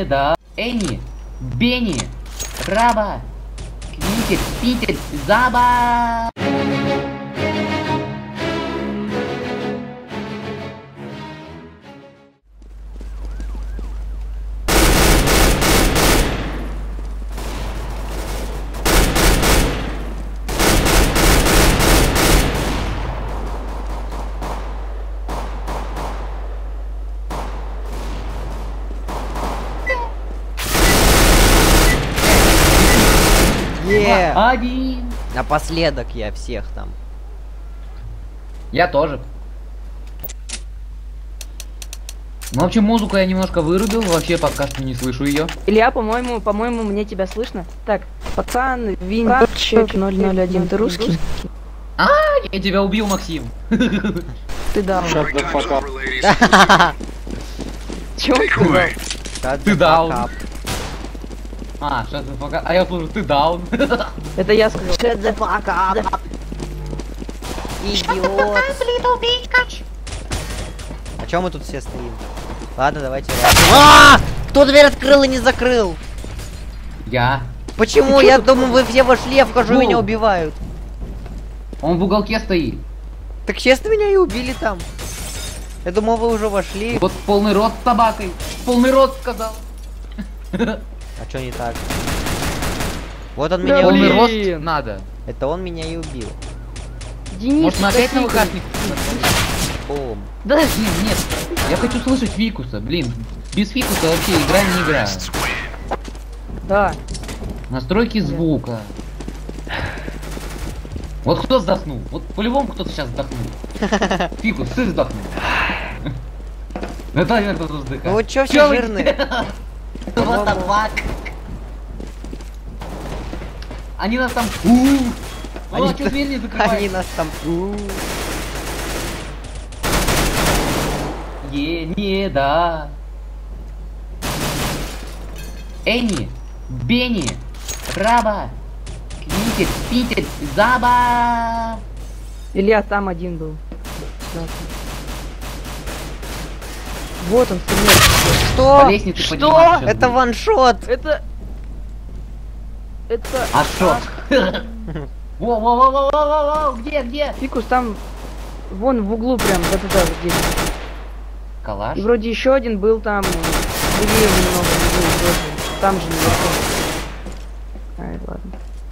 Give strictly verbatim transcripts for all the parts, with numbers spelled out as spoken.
да. Эни, Бенни, Раба, Квинтель, Питель, Заба. Е, Один. напоследок я всех там. Я тоже. Ну, в общем, музыку я немножко вырубил, вообще пока что не слышу ее. Илья, по-моему, по-моему, мне тебя слышно. Так, пацан, Винчик ноль ноль один, ты русский? А, я тебя убил, Максим. Ты даун. Чё он сказал? Ты даун. А, сейчас пока. А я слушаю, ты даун. Это я сказал. Shut the fuck up. Идиот. А чё мы тут все стоим? Ладно, давайте. А! Кто дверь открыл и не закрыл? Я. Почему? Я думаю, вы все вошли, я вхожу, меня убивают. Он в уголке стоит. Так честно, меня и убили там. Я думал, вы уже вошли. Вот полный рот с собакой. Полный рот сказал. А чё не так? Вот он Да меня Полный убил. рост надо. Это он меня и убил. Денис, Может, на опять на спасибо. выкашник? Бум. Да, Нет, нет. Я хочу слышать фикуса, блин. Без фикуса вообще игра не игра. да. Настройки звука. Вот кто вздохнул? Вот по-любому кто-то сейчас вздохнул. Фикус, ты вздохнул. Это, наверное, кто-то Ну вздыхает. вот чё Чё все вы- жирные? What the fuck? Они нас там... У-у-у. О, Они- чё дверь не Они закрывают? нас там... Е, не, да. Эни, Бенни, Раба, Квинтель, Питель, Заба. Илья там один был. Да. Вот он, стреляет. По Что? лестнице Что? подниматься сейчас Это будет. ваншот. Это... Это... А шо? Во-во-во-во-во-во, где, где? Фикус там... Вон в углу прям, да туда, вот здесь. Калаш? И вроде еще один был там... Левее немного, левее тоже. Там же наверху. Ай, ладно.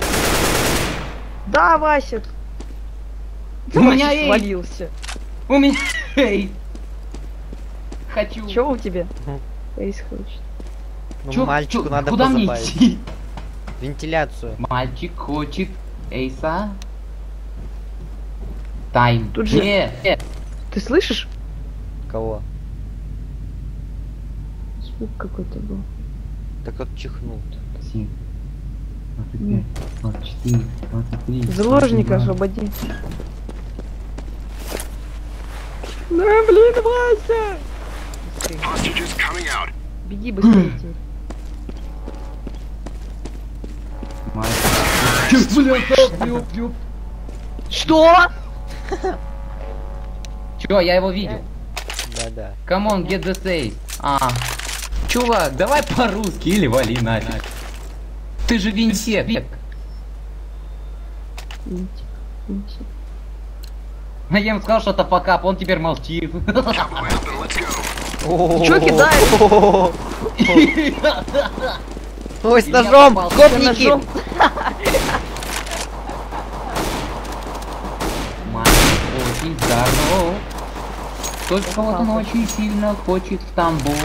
Да, Вася! У меня Вася эйс. свалился. У меня... Эй. Хочу. Чё у тебя? Мгм. Эйс хочет. Ну, Чё- мальчику чё- надо Куда мне позабавить. идти? Вентиляцию. Мальчик хочет эйса. Тайм. Тут же- Не, не. Ты слышишь? Кого? Звук какой-то был. Так вот чихнул. Семь, двадцать пять, двадцать четыре, двадцать три. Заложника освободи. Да, блин, Вася! Беги быстрее теперь. Что? Чё, я его видел. Да-да. Come on, get the safe. А. Чувак, давай по-русски или вали нафиг. Ты же винсек. Винтик, винтик. А я ему сказал, что это покап, он теперь молчит. Чё кидаешь? Ой, с Илья ножом! попал. Гопники! Ножом. Мальчик очень здоров. Только вот он очень сильно хочет в Тамбов.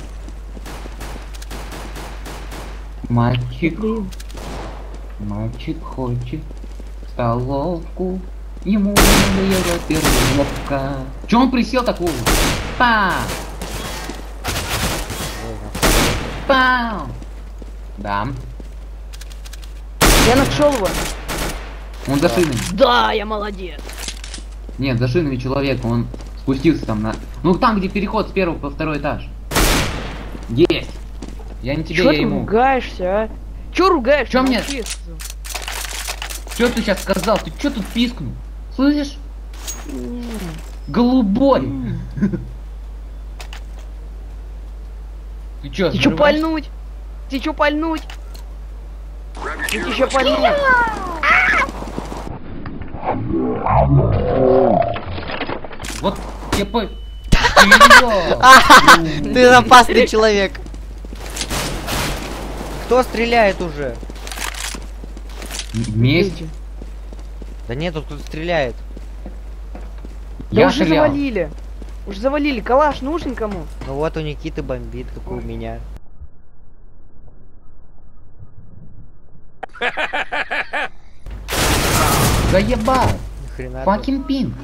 Мальчик, Блин. мальчик хочет в столовку. Ему надоела перловка. Чё он присел такого? Пам! Пам! Да. Я нашел его. Он за шиной. Да, я молодец. Нет, за шинами человека. Он спустился там на... Ну там, где переход с первого по второй этаж. Есть! Я не тебе, Чё я ты ему. ругаешься, а? Чё ругаешься? Чё мне? Молчи, я сказал. Чё ты сейчас сказал? Ты чё тут пискнул? Слышишь? Не. Голубой! Ты чё, Ты чё взрываешь? пальнуть? Ты чё пальнуть? Ты чё пальнуть? Вот я по... Ты опасный человек. Кто стреляет уже? Вместе. Да нет, тут стреляет. Да Я уже стрелял. завалили. Уже завалили. Калаш нужен кому? Ну вот у Никиты бомбит, как у меня. Заебал. Ни хрена ты. Факин пин.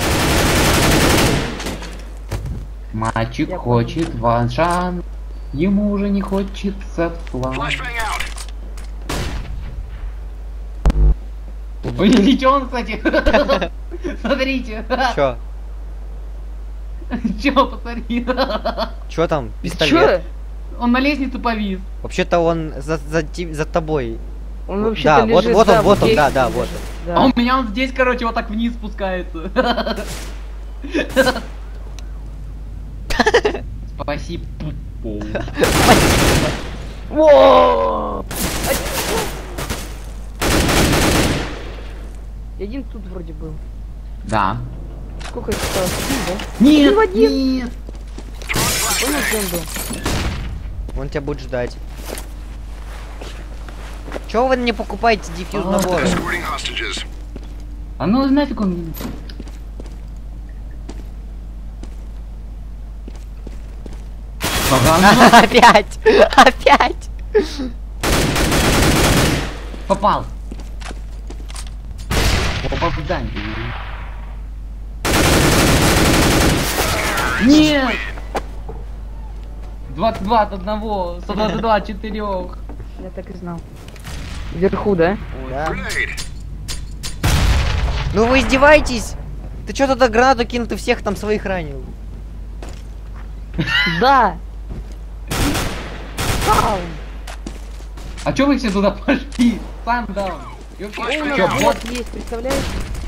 Мальчик Я хочет ваншан. Ему уже не хочется флан. Ой, лечон, кстати. Смотрите. Чё? Чё, посмотри. Чё там? Ты Пистолет? чё? Он на лестнице повис. Вообще-то он за, за, ти- за тобой. Он Да, вообще-то вот, лежит, вот да, он, вот он, здесь да, да, лежит. вот он. Да. А у меня он здесь, короче, вот так вниз спускается. Спасибо. Во! Один тут вроде был. Да. Сколько их осталось? Один, да? Нет, Один в один. нет. Ты понял, где он был? Он тебя будет ждать. Чего вы не покупаете дефьюз А, наборы? А ну нафиг он. Ага, ну, Опять! Опять! попал. Попал в здание. Нет! двадцать два от одного, сто двадцать два от четырех. Я так и знал. Вверху, да? Да. Ну вы издеваетесь? Ты что туда гранату кинул, ты всех там своих ранил. Да! Даун! А чё вы все туда пошли? Сам даун. О, у нас Чё, бот бот? есть, представляешь?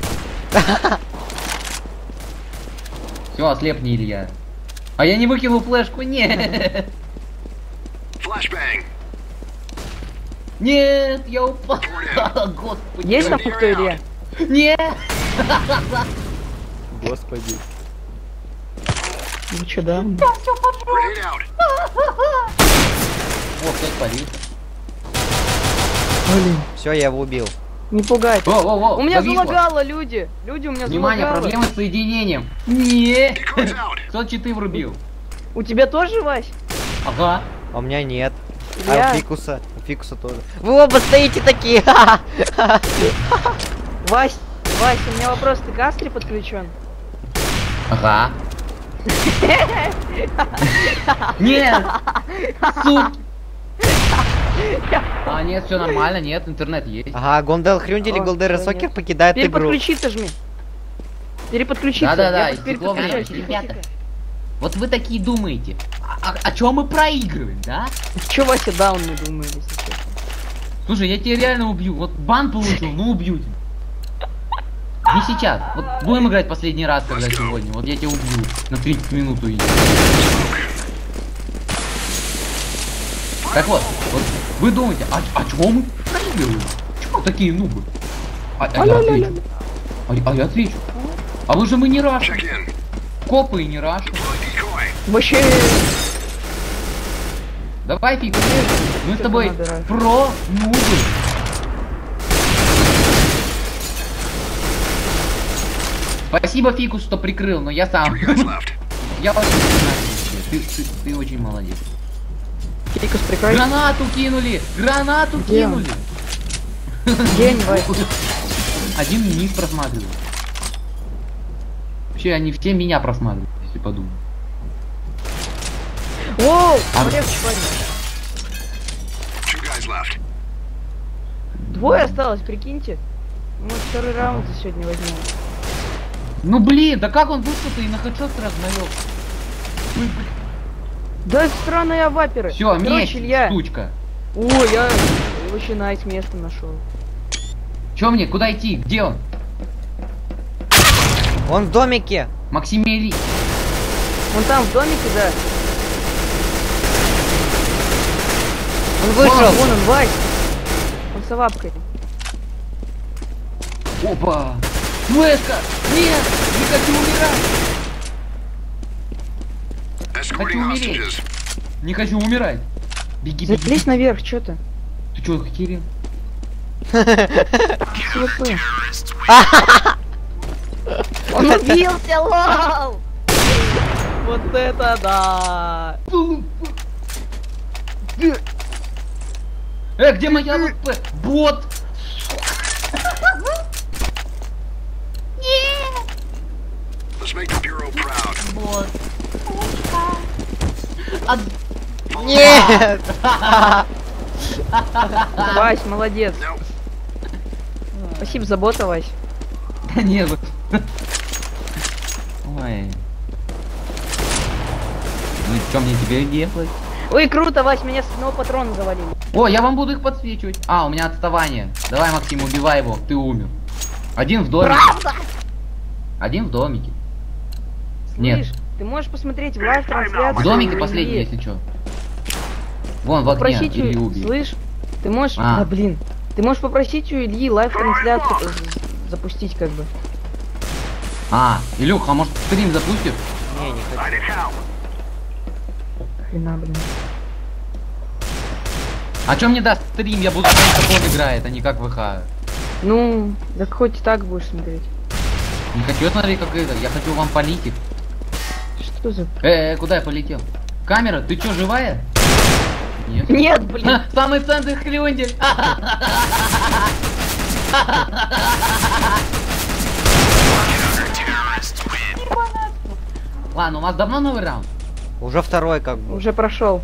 Все, ослепни, Илья. А я не выкинул флешку, нет. Нет, я упал. Господи. Есть там кто, Илья? Нет. Господи. Ну чё, да? О, кто спалил. Блин. Все, я его убил. Не пугайте. О, о, о, У меня зависло. залагало, люди. Люди, у меня Внимание, залагало. проблемы с соединением. Нет. Кто читы врубил? У тебя тоже, Вась? Ага. А у меня нет. Илья? А у Фикуса? У Фикуса тоже. Вы оба стоите такие. Вась, Вась, у меня вопрос, ты к Астре подключен? Ага. Нет. Суп. А, нет, все нормально, нет, интернет есть. Ага, Гондел Хрюндель и О, Голдера да, Сокер нет. покидают игру. Переподключиться жми. Переподключиться. Да-да-да, Я тут и тепло переподключаюсь. время, Тихо, ребята. тихо. Вот вы такие думаете, а, о чем мы проигрываем, да? Чё, Вася, даун мы думаем, если честно? Слушай, я тебя реально убью. Вот бан получил, ну убью тебя. Не сейчас. Вот будем играть последний раз, когда сегодня. Вот я тебя убью. На тридцать минут уйду. Так вот, вот вы думаете, а, а чего мы проигрываем? Чего такие нубы? А, а я отвечу. А, а я отвечу. А вы же мы не рашим. Копы и не рашим. Вообще... Давай, Фиг, мы с Что-то тобой надо рашить. про нубы. Спасибо, Фикус, что прикрыл, но я сам. Я очень признателен тебе. ты, ты, ты очень молодец. Фикус, прикрой. Гранату кинули! Гранату Где он? кинули! День, Вась. Один вниз просматривает. Вообще, они все меня просматривают, если подумать. Воу! А- Легче, парень. Двое осталось, прикиньте. Мы второй раунд за сегодня возьмем. Ну блин, да как он вышел-то и на хедшот сразу навел? Да странные аваперы. Все, Короче, месть, Илья. штучка. Ой, я очень найс место нашел. Че мне, куда идти? Где он? Он в домике. Максимили. Вон там в домике, да. Он вышел. Вон он, Вась. Он с лапкой. Опа! Флешка! Нет! Не хочу умирать! Хочу умереть! Не хочу умирать! Беги, беги, Залезь беги. наверх, что ты? Ты чё, Кирилл? СВП. Он убился, лол! Вот это да! Э, где моя ЛП? Бот! Бот. Нет! Вась, молодец. Спасибо за бота, Вась. Да нет. Ой. Ну и что мне теперь делать? Ой, круто, Вась, меня с одного патрона завалили. О, я вам буду их подсвечивать. А, у меня отставание. Давай, Максим, убивай его. Ты умер. Один в домике. Правда? Один в домике. Нет. Слышь, ты можешь посмотреть в лайв трансляцию. В домике последний, если что. Вон в окне. Попросить Ильи у... убей. Слышь, ты можешь... А. Да блин. Ты можешь попросить у Ильи лайв трансляцию з- запустить как бы. А, Илюха, а может стрим запустишь? Не, не хочу. Хрена, блин. А чё мне даст стрим? Я буду смотреть, как он играет, а не как ВХ. Ну, так хоть так будешь смотреть. Не хочу смотреть, как это. Я хочу вам полить их. Что за... Э, э, куда я полетел? Камера, ты чё, живая? Нет. Нет, блин. Ха, самый центр хлюндель. Ладно, у нас давно новый раунд? Уже второй как бы. Уже прошел.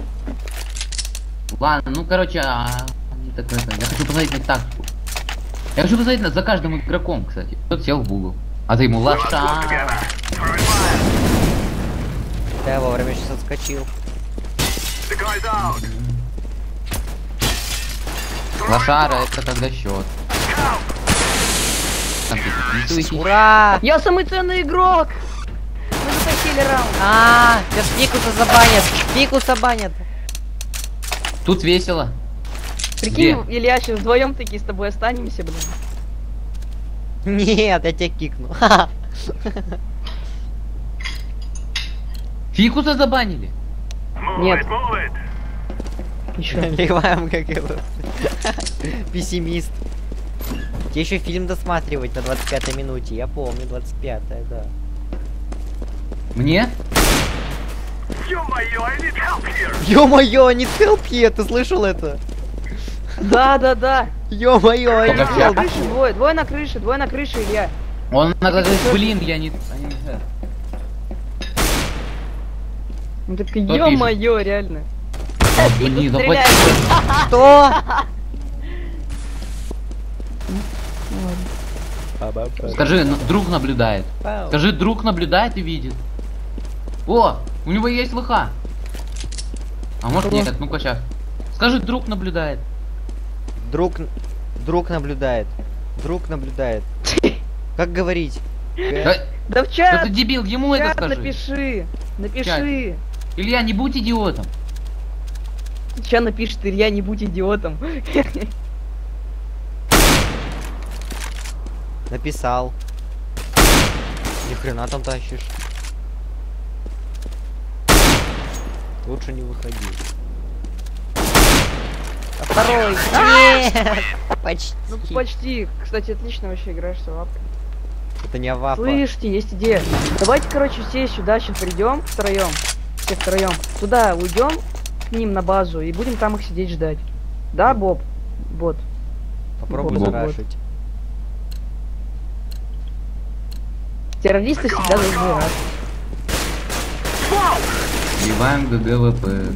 Ладно, ну короче, а, не так это, я хочу посмотреть на тактику. Я хочу посмотреть на, за каждым игроком, кстати. Тот сел в угол. А ты ему лаша. Я вовремя сейчас отскочил. Лошара, это когда счет. Там ты подписывайся. Ура! Я самый ценный игрок! Мы затащили раунд. А, сейчас Фикуса забанят. Фикуса банят. Тут весело. Прикинь, Где? Илья, сейчас вдвоем таки с тобой останемся, блин. Нет, я тебя кикну. Фикуса забанили. Нет. Еще. Ливаем как его. Пессимист. Тебе еще фильм досматривать на двадцать пятой минуте. Я помню, двадцать пятая, да. Мне? Ё-моё, не help here, ты слышал это? Да, да, да. Ё-моё, I need Только На help. крыше двое, двое на крыше, двое на крыше, Илья. Он надо говорить, блин, я не... а не знаю. Он такой, Кто ё-моё, реально. А, блин, да Стреляй. хватит. Что? Скажи, ну, друг наблюдает. Пау. Скажи, друг наблюдает и видит. О, у него есть ВХ. А может Кто? нет, ну-ка сейчас. Скажи, друг наблюдает. Друг, друг наблюдает. Друг наблюдает. Как говорить? Да, Да в да чат, ты дебил, ему в это чат скажи. напиши. Напиши. Илья, не будь идиотом. Сейчас напишет Илья, не будь идиотом. Написал. Ни хрена там тащишь. Лучше не выходи. А второй. Нет! Почти. Ну почти. Кстати, отлично вообще играешь с лапкой. Это не авапа. Слышите, есть идея. Давайте, короче, все сюда сейчас придем втроем. Все втроем. Туда уйдем к ним на базу и будем там их сидеть ждать. Да, Боб? Бот. Попробуй Вот, зарашить. Террористы всегда должны рад. Сливаем ГГВП.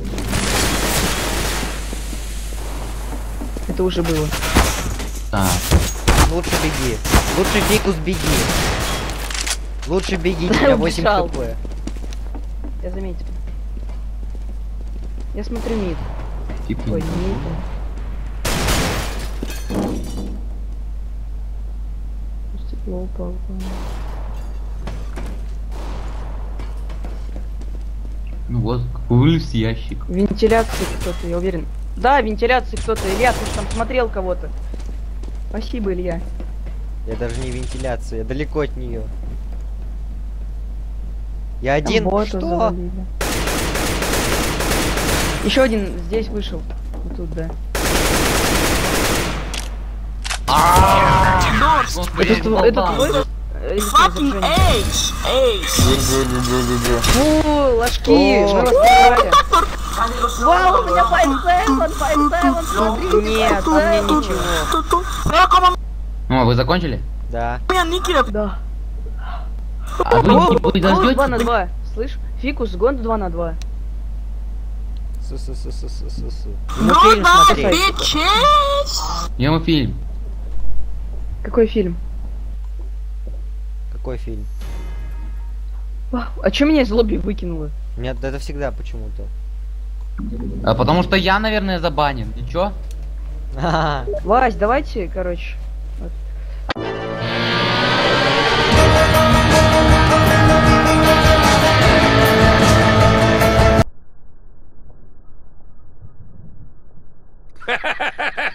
Это уже было. Так. Лучше беги. Лучше фикус беги. Лучше беги, у тебя восемь Убежал. хп. Я заметил. Я смотрю мид. Типа. Ой, не мид. Стекло упало. Ну вот, вылез ящик. Вентиляция кто-то, я уверен. Да, вентиляции кто-то. Илья, ты же там смотрел кого-то. Спасибо, Илья. Я даже не вентиляция, я далеко от нее. Я Там один. бота Что? завалили. Еще один здесь вышел. Вот тут, да. Господи, Это, я это попал. твой? Э, или Fucking твое ace! Ace! Фу, ложки, О. мы вас собрали. Вау, у меня пять семь, пять семь, смотри. Нет, у меня ничего. Veo como О, вы закончили? Да. me aniquila. Да. А вы, О, вы гон два на дождетесь? два. Слышь, Фикус, гон два на два. Су-су-су-су-су-су. Ну, No фильм bad смотреть. bitches! Ему фильм. Какой фильм? Какой фильм? Вау, а чё меня из лобби выкинуло? Нет, это всегда почему-то. А потому что я, наверное, забанен. И чё? Ха-ха. Вась, давайте, короче. Ha ha ha ha!